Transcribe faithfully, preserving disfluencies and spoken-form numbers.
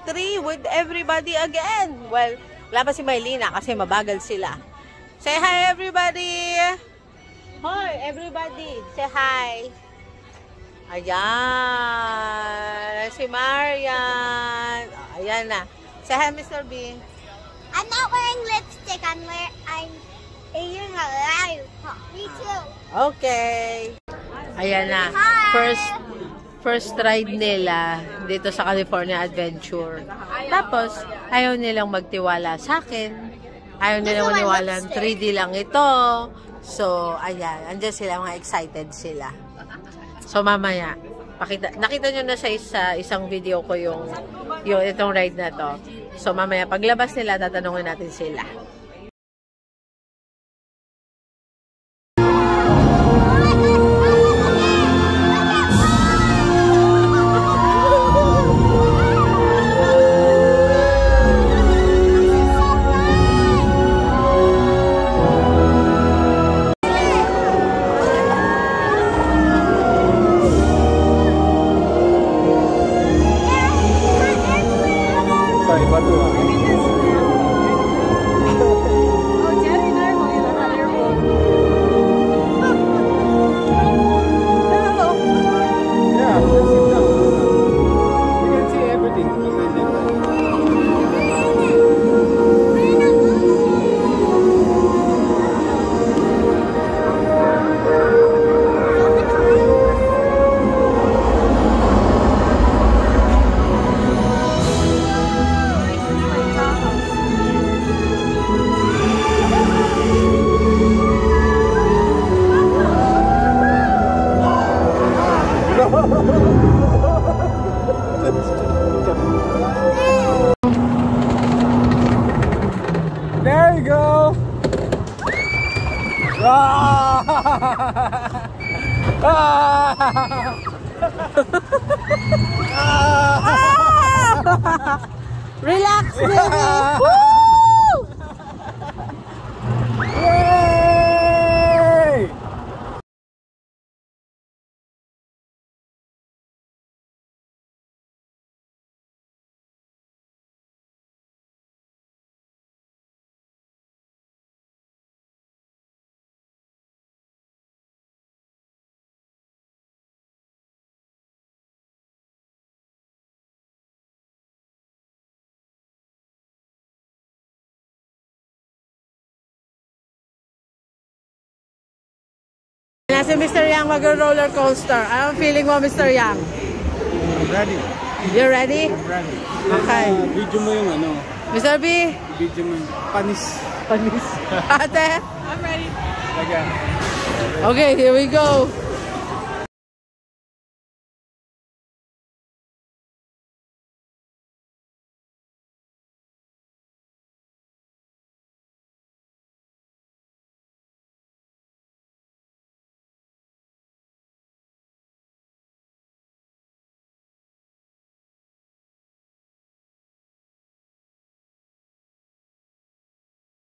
three with everybody again. Well, wala pa si Maylina kasi mabagal sila. Say hi, everybody! Hi, everybody! Say hi! Ayan! Si Marian! Ayan na. Say hi, Mister B. I'm not wearing lipstick. I'm wearing... I'm eating a lollipop. Me too. Okay. Ayan na. First first ride nila dito sa California Adventure. Tapos, ayaw nilang magtiwala sa akin. Ayaw nilang maniwala. three D lang ito. So, ayan. Andyan sila. Mga excited sila. So, mamaya. Pakita, nakita nyo na sa isa, isang video ko yung, yung itong ride na to. So, mamaya, paglabas nila, tatanungin natin sila. There you go. Ah! Ah! Ah! Relax, baby. Woo! Yay! Si Mister Yang mag-roller coaster. Anong feeling mo, Mister Yang? I'm ready. You ready? I'm ready. Okay. Uh, video mo yung ano. Mister B? Video mo yung panis. Panis. Ate? I'm ready. Like, Okay, here we go.